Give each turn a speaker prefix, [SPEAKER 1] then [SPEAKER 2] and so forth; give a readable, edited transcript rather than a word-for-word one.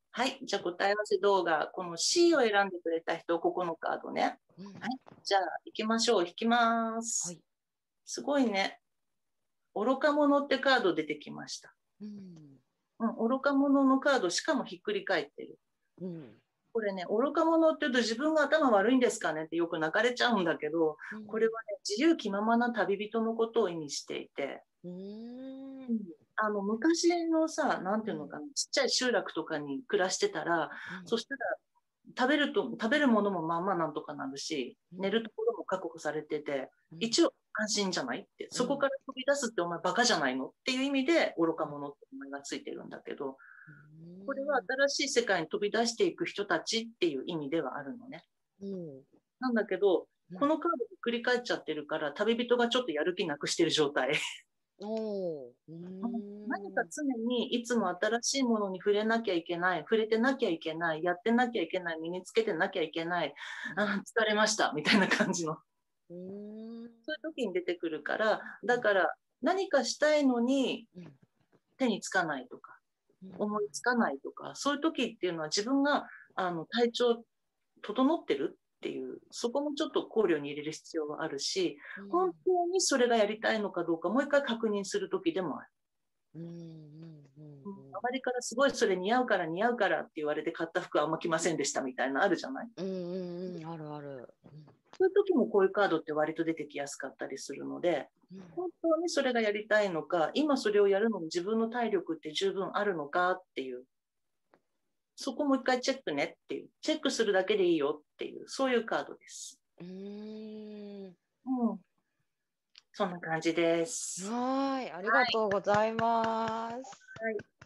[SPEAKER 1] はい。じゃあ答え合わせ動画、この C を選んでくれた人、ここのカードね。
[SPEAKER 2] うん、
[SPEAKER 1] はい。じゃあ行きましょう。引きま
[SPEAKER 2] は
[SPEAKER 1] す。
[SPEAKER 2] い。
[SPEAKER 1] すごいね。愚か者ってカード出てきました。
[SPEAKER 2] うん。
[SPEAKER 1] 愚か者のカード、しかもひっくり返ってる。
[SPEAKER 2] うん。
[SPEAKER 1] これね、愚か者って言うと自分が頭悪いんですかねってよく泣かれちゃうんだけど、
[SPEAKER 2] うん。
[SPEAKER 1] これはね、自由気ままな旅人のことを意味していて、
[SPEAKER 2] うーん。
[SPEAKER 1] うん、昔のさ、なんていうのか
[SPEAKER 2] うん。
[SPEAKER 1] な、ちっちゃい集落とかに暮らしてたら、
[SPEAKER 2] うん。
[SPEAKER 1] そしたら食べるものもまあまあなんとかなるし、
[SPEAKER 2] うん。
[SPEAKER 1] 寝るところも確保されてて、
[SPEAKER 2] うん。
[SPEAKER 1] 一応安心じゃないって、
[SPEAKER 2] うん。
[SPEAKER 1] そこから飛び出すってお前バカじゃないのっていう意味で愚か者って名前がついてるんだけど、
[SPEAKER 2] う
[SPEAKER 1] これは
[SPEAKER 2] ん。
[SPEAKER 1] 新しい世界に飛び出していく人たちっていう意味ではあるのね。
[SPEAKER 2] うん。
[SPEAKER 1] なんだけど、
[SPEAKER 2] うん。
[SPEAKER 1] このカードひっくり返っちゃってるから、旅人がちょっとやる気なくしてる状態。
[SPEAKER 2] おー。う
[SPEAKER 1] 何か
[SPEAKER 2] ーん。
[SPEAKER 1] 常にいつも新しいものに触れなきゃいけない、触れてなきゃいけない、やってなきゃいけない、身につけてなきゃいけない、
[SPEAKER 2] うん。
[SPEAKER 1] あ、疲れました、みたいな感じの。
[SPEAKER 2] うーん。
[SPEAKER 1] そういう時に出てくるから、
[SPEAKER 2] うん。
[SPEAKER 1] だから何かしたいのに
[SPEAKER 2] うん。
[SPEAKER 1] 手につかないとか、
[SPEAKER 2] うん。
[SPEAKER 1] 思いつかないとか、そういう時っていうのは自分が体調整ってるっていう、そこもちょっと考慮に入れる必要はあるし、
[SPEAKER 2] うん。
[SPEAKER 1] 本当にそれがやりたいのかどうか、もう一回確認する時でもある。
[SPEAKER 2] うん。うん。うん。
[SPEAKER 1] 周りからすごいそれ似合うから似合うからって言われて買った服はあんま着ませんでしたみたいなのあるじゃない。
[SPEAKER 2] うん。うん。あるある。
[SPEAKER 1] そういう時もこういうカードって割と出てきやすかったりするので、
[SPEAKER 2] うん。
[SPEAKER 1] 本当にそれがやりたいのか、今それをやるのに自分の体力って十分あるのかっていう、そこもう一回チェックねっていう、チェックするだけでいいよっていう、そういうカードです。
[SPEAKER 2] うーん。
[SPEAKER 1] うん。そんな感じです。
[SPEAKER 2] はーい。ありが
[SPEAKER 1] はい。
[SPEAKER 2] とうございます。
[SPEAKER 1] はい。